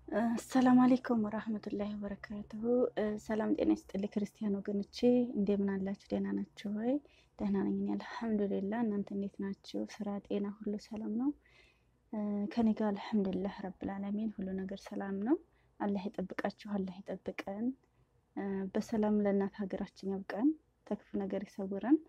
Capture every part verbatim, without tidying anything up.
السلام عليكم ورحمة الله وبركاته. سلام ጤና ይስጥልኝ ክርስቲያን ወገኖቼ እንደምን አላችሁ? ደህና ናችሁ ወይ? ደህና ነኝ እኔ አልሐምዱሊላህ። እናንተ እንዴት ናችሁ? ስራ፣ ጤና ሁሉ ሰላም ነው? ከኔ ጋር አልሐምዱሊላህ ረብል ዓለሚን ሁሉ ነገር ሰላም ነው። አላህ ይጠብቃችሁ፣ አላህ ይጠብቀን። በሰላም ለእናት ሀገራችን ያብቃን፣ ተክፉ ነገር ይሰውረን።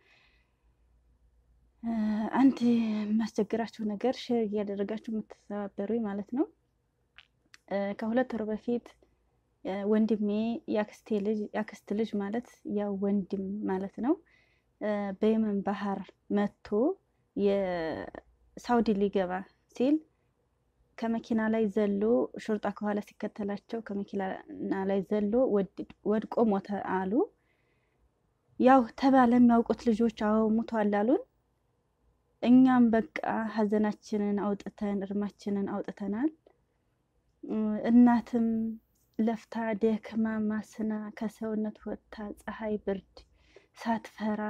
አንድ የማስቸግራችሁ ነገር ሼር እያደረጋችሁ የምትተባበሩኝ ማለት ነው። ከሁለት ወር በፊት ወንድሜ ያክስቴ ልጅ ያክስት ልጅ ማለት ያው ወንድም ማለት ነው በየመን ባህር መጥቶ የሳውዲ ሊገባ ሲል ከመኪና ላይ ዘሎ ሹርጣ ከኋላ ሲከተላቸው ከመኪና ላይ ዘሎ ወድቆ ሞተ አሉ። ያው ተባለ የሚያውቁት ልጆች አዎ ሞቷል አሉን። እኛም በቃ ሀዘናችንን አውጥተን እርማችንን አውጥተናል። እናትም ለፍታ ደክማ ማስና ከሰውነት ወጥታ ፀሐይ ብርድ ሳትፈራ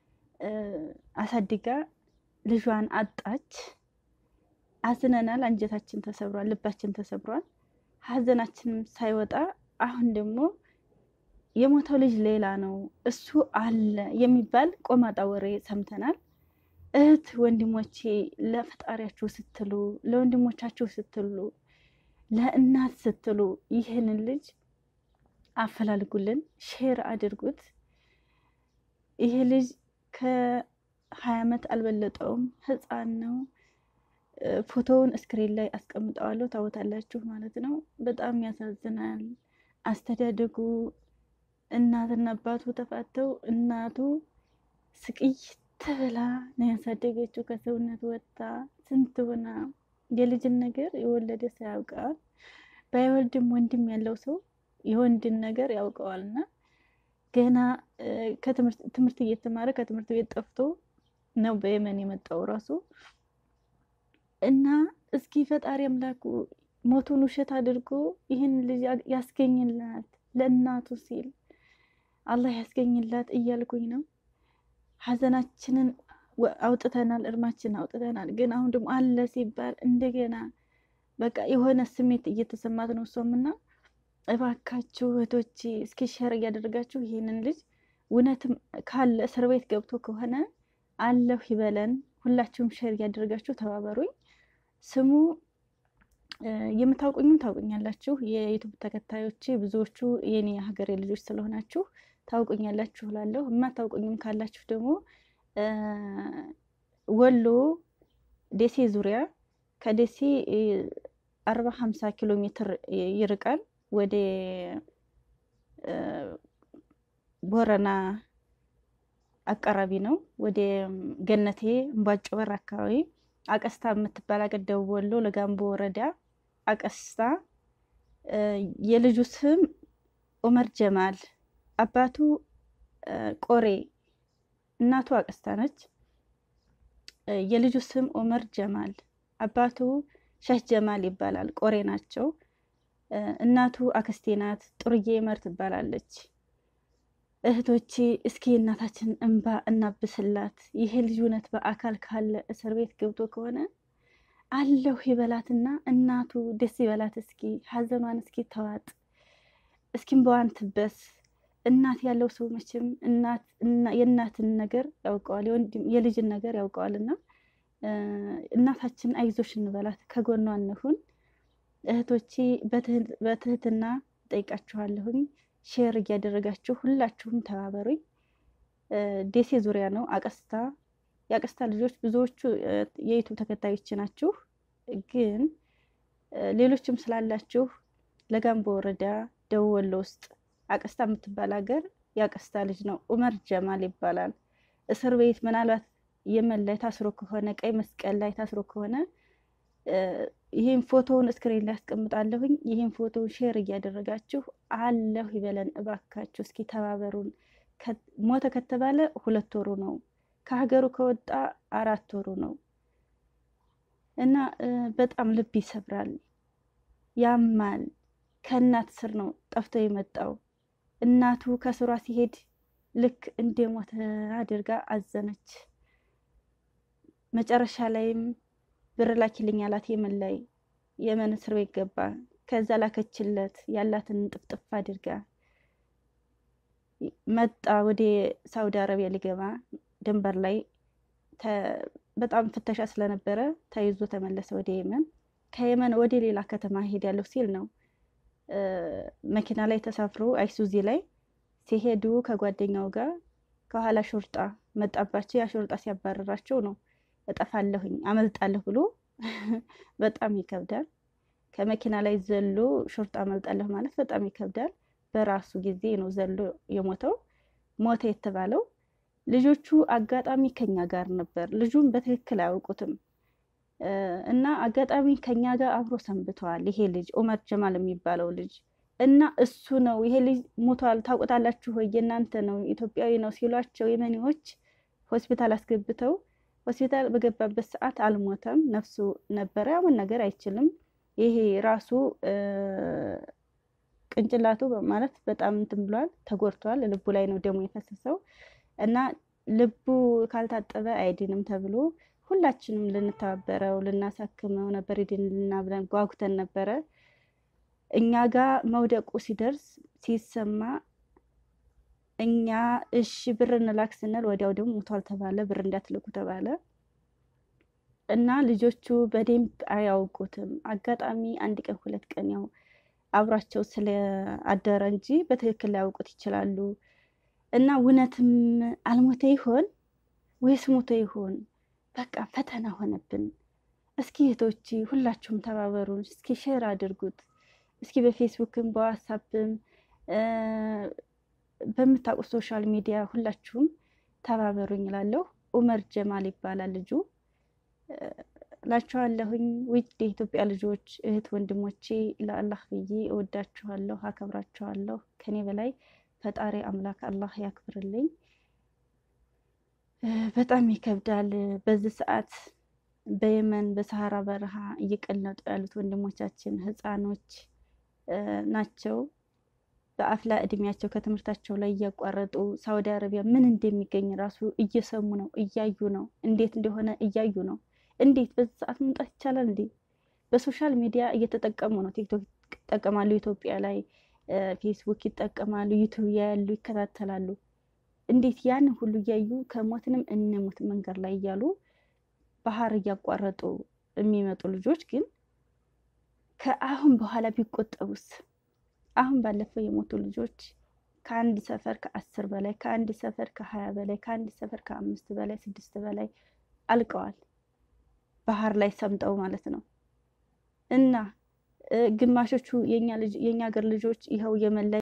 አሳድጋ ልጇን አጣች። አዝነናል፣ አንጀታችን ተሰብሯል፣ ልባችን ተሰብሯል። ሀዘናችን ሳይወጣ አሁን ደግሞ የሞተው ልጅ ሌላ ነው እሱ አለ የሚባል ቆማጣ ወሬ ሰምተናል። እህት ወንድሞቼ ለፈጣሪያችሁ ስትሉ ለወንድሞቻችሁ ስትሉ ለእናት ስትሉ ይህንን ልጅ አፈላልጉልን፣ ሼር አድርጉት። ይሄ ልጅ ከሀያ ዓመት አልበለጠውም፣ ህፃን ነው። ፎቶውን ስክሪን ላይ አስቀምጠዋለሁ ታወታላችሁ ማለት ነው። በጣም ያሳዝናል። አስተዳደጉ እናትና አባቱ ተፋተው እናቱ ስቅይ ተብላ ነው ያሳደገችው። ከሰውነት ወጣ ስንት ሆና የልጅን ነገር የወለደ ሰው ያውቃል። ባይወልድም ወንድም ያለው ሰው የወንድን ነገር ያውቀዋልና ገና ከትምህርት ትምህርት እየተማረ ከትምህርት ቤት ጠፍቶ ነው በየመን የመጣው ራሱ እና እስኪ ፈጣሪ አምላኩ ሞቱን ውሸት አድርጎ ይህን ልጅ ያስገኝላት ለእናቱ ሲል አላህ ያስገኝላት እያልኩኝ ነው። ሀዘናችንን አውጥተናል፣ እርማችን አውጥተናል። ግን አሁን ደግሞ አለ ሲባል እንደገና በቃ የሆነ ስሜት እየተሰማት ነው እሷምና እባካችሁ እህቶቼ እስኪ ሼር እያደረጋችሁ ይሄንን ልጅ እውነትም ካለ እስር ቤት ገብቶ ከሆነ አለሁ ይበለን። ሁላችሁም ሼር እያደረጋችሁ ተባበሩኝ። ስሙ የምታውቁኝም ታውቁኛላችሁ፣ የዩቲዩብ ተከታዮቼ ብዙዎቹ የኔ ሀገሬ ልጆች ስለሆናችሁ ታውቁኛላችሁ እላለሁ። የማታውቁኝም ካላችሁ ደግሞ ወሎ ደሴ ዙሪያ ከደሴ አርባ ሀምሳ ኪሎ ሜትር ይርቃል። ወደ ቦረና አቀራቢ ነው። ወደ ገነቴ እምቧጮ በር አካባቢ አቀስታ የምትባል አገር ደቡብ ወሎ ለጋምቦ ወረዳ አቀስታ። የልጁ ስም ኡመር ጀማል፣ አባቱ ቆሬ፣ እናቱ አቀስታ ነች። የልጁ ስም ኡመር ጀማል፣ አባቱ ሸህ ጀማል ይባላል። ቆሬ ናቸው። እናቱ አክስቴ ናት፣ ጥሩዬ መር ትባላለች። እህቶቼ እስኪ እናታችን እንባ እናብስላት። ይሄ ልጅ እውነት በአካል ካለ እስር ቤት ገብቶ ከሆነ አለሁ ይበላትና እናቱ ደስ ይበላት። እስኪ ሀዘኗን እስኪ ተዋጥ፣ እስኪ እንባዋን ትበስ። እናት ያለው ሰው መቼም እናት የእናትን ነገር ያውቀዋል፣ የልጅን ነገር ያውቀዋልና እናታችን አይዞሽ እንበላት፣ ከጎኗ እንሁን። እህቶቼ በትህትና ጠይቃችኋለሁኝ። ሼር እያደረጋችሁ ሁላችሁም ተባበሩኝ። ደሴ ዙሪያ ነው አቀስታ። የአቀስታ ልጆች ብዙዎቹ የዩቲዩብ ተከታዮች ናችሁ፣ ግን ሌሎችም ስላላችሁ ለጋምቦ ወረዳ ደቡብ ወሎ ውስጥ አቀስታ የምትባል ሀገር የአቀስታ ልጅ ነው፣ ኡመር ጀማል ይባላል። እስር ቤት ምናልባት የመን ላይ ታስሮ ከሆነ ቀይ መስቀል ላይ ታስሮ ከሆነ ይሄን ፎቶውን ስክሪን ላይ አስቀምጣለሁኝ። ይሄን ፎቶ ሼር እያደረጋችሁ አለሁ ይበለን እባካችሁ፣ እስኪ ተባበሩን። ሞተ ከተባለ ሁለት ወሩ ነው፣ ከሀገሩ ከወጣ አራት ወሩ ነው እና በጣም ልብ ይሰብራል፣ ያማል። ከእናት ስር ነው ጠፍቶ የመጣው። እናቱ ከስሯ ሲሄድ ልክ እንደሞተ አድርጋ አዘነች። መጨረሻ ላይም ብር ላኪልኝ አላት። የመን ላይ የመን እስር ቤት ገባ። ከዛ ላከችለት ያላትን ጥፍጥፍ አድርጋ መጣ ወደ ሳውዲ አረቢያ ሊገባ ድንበር ላይ በጣም ፍተሻ ስለነበረ ተይዞ ተመለሰ ወደ የመን ከየመን ወደ ሌላ ከተማ ሄዳለሁ ሲል ነው መኪና ላይ ተሳፍሮ አይሱዚ ላይ ሲሄዱ ከጓደኛው ጋር ከኋላ ሾርጣ መጣባቸው ያ ሾርጣ ሲያባረራቸው ነው እጠፋለሁኝ አመልጣለሁ ብሎ በጣም ይከብዳል ከመኪና ላይ ዘሎ ሾርጣ አመልጣለሁ ማለት በጣም ይከብዳል በራሱ ጊዜ ነው ዘሎ የሞተው ሞተ የተባለው ልጆቹ አጋጣሚ ከኛ ጋር ነበር ልጁን በትክክል አያውቁትም እና አጋጣሚ ከኛ ጋር አብሮ ሰንብተዋል ይሄ ልጅ ዑመር ጀማል የሚባለው ልጅ እና እሱ ነው ይሄ ልጅ ሞቷል ታውቁታላችሁ ወይ የናንተ ነው ኢትዮጵያዊ ነው ሲሏቸው የመኒዎች ሆስፒታል አስገብተው ሆስፒታል በገባበት ሰዓት አልሞተም ነፍሱ ነበር ያውን ነገር አይችልም ይሄ ራሱ ቅንጭላቱ ማለት በጣም እንትን ብሏል ተጎድቷል ልቡ ላይ ነው ደሙ የፈሰሰው እና ልቡ ካልታጠበ አይድንም ተብሎ ሁላችንም ልንተባበረው ልናሳክመው ነበር ይድንልና ብለን ጓጉተን ነበረ እኛ ጋር መውደቁ ሲደርስ ሲሰማ እኛ እሺ ብር እንላክ ስንል ወዲያው ደግሞ ሞቷል ተባለ ብር እንዳትልኩ ተባለ እና ልጆቹ በደንብ አያውቁትም አጋጣሚ አንድ ቀን ሁለት ቀን ያው አብራቸው ስለ አደረ እንጂ በትክክል ያውቁት ይችላሉ እና እውነትም አልሞተ ይሆን ወይስ ሞተ ይሆን በቃ ፈተና ሆነብን እስኪ እህቶቼ ሁላችሁም ተባበሩን እስኪ ሼር አድርጉት እስኪ በፌስቡክም በዋትስአፕም በመታውቁ ሶሻል ሚዲያ ሁላችሁም ተባበሩኝ እላለሁ ዑመር ጀማል ይባላል ልጁ ላችኋለሁኝ ውድ የኢትዮጵያ ልጆች እህት ወንድሞቼ ለአላህ ብዬ እወዳችኋለሁ አከብራችኋለሁ ከኔ በላይ ፈጣሪ አምላክ አላህ ያክብርልኝ በጣም ይከብዳል በዚህ ሰዓት በየመን በሰሃራ በረሃ እየቀለጡ ያሉት ወንድሞቻችን ህፃኖች ናቸው በአፍላ እድሜያቸው ከትምህርታቸው ላይ እያቋረጡ ሳውዲ አረቢያ ምን እንደሚገኝ ራሱ እየሰሙ ነው እያዩ ነው እንዴት እንደሆነ እያዩ ነው እንዴት በዚህ ሰዓት መምጣት ይቻላል እንዴ በሶሻል ሚዲያ እየተጠቀሙ ነው ቲክቶክ ይጠቀማሉ ኢትዮጵያ ላይ ፌስቡክ ይጠቀማሉ ዩቲዩብ ያያሉ ይከታተላሉ እንዴት ያን ሁሉ እያዩ ከሞትንም እንሞት መንገር ላይ እያሉ ባህር እያቋረጡ የሚመጡ ልጆች ግን ከአሁን በኋላ ቢቆጠቡስ አሁን ባለፈው የሞቱ ልጆች ከአንድ ሰፈር ከአስር በላይ ከአንድ ሰፈር ከሀያ በላይ ከአንድ ሰፈር ከአምስት በላይ ስድስት በላይ አልቀዋል ባህር ላይ ሰምጠው ማለት ነው እና ግማሾቹ የኛ ልጅ የኛ ሀገር ልጆች ይኸው የመን ላይ